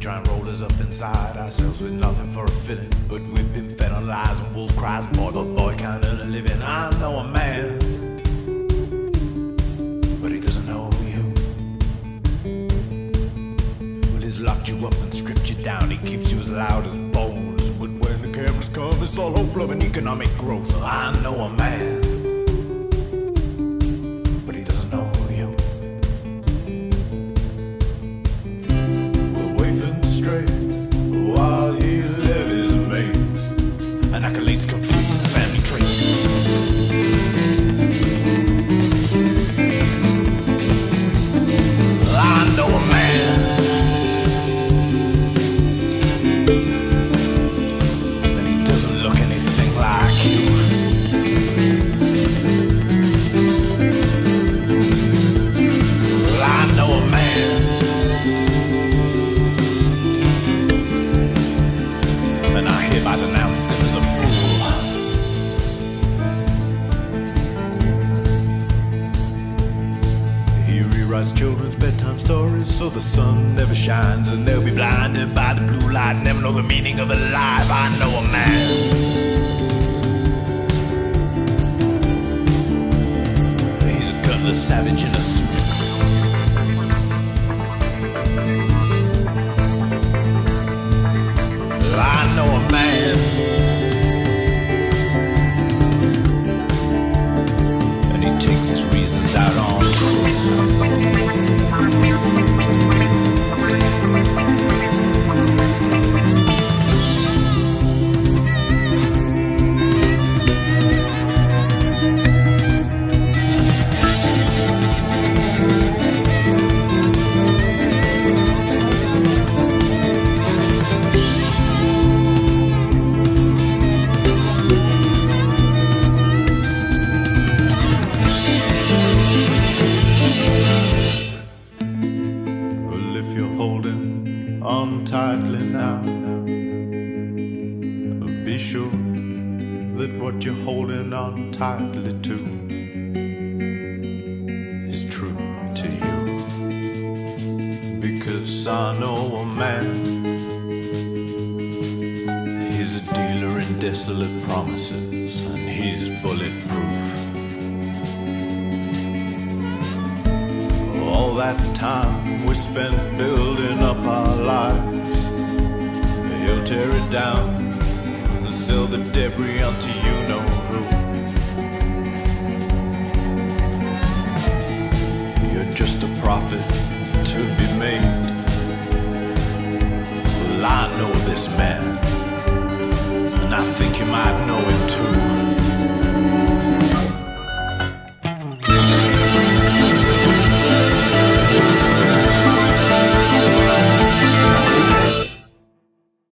try and roll us up inside ourselves with nothing for a filling. But we've been fed on lies and wolf cries, boy, but boy can't earn a living. I know a man, but he doesn't know you. Well, he's locked you up and stripped you down. He keeps you as loud as bones. But when the cameras come, it's all hope, love, and economic growth. I know a man, but he doesn't know you. We're waving straight while he levies me, and accolades come free as a family trait. I know a man, and he doesn't look anything like you. Well, I know a man, and I hereby denounce him as a fool. He rewrites children's bedtime stories so the sun never shines, and they'll be blinded by the blue light, never know the meaning of a life. I know a man, he's a gutless savage in a suit. I know a man, and he takes his reasons out on truth. Well, if you're holding on tightly now, be sure that what you're holding on tightly to is true to you. Because I know a man, he's a dealer in desolate promises, and he's bulletproof. All that time we spent building up our lives, he'll tear it down and sell the debris onto you know who. You're just a prophet to be made. Well, I know this man, and I think you might know him too.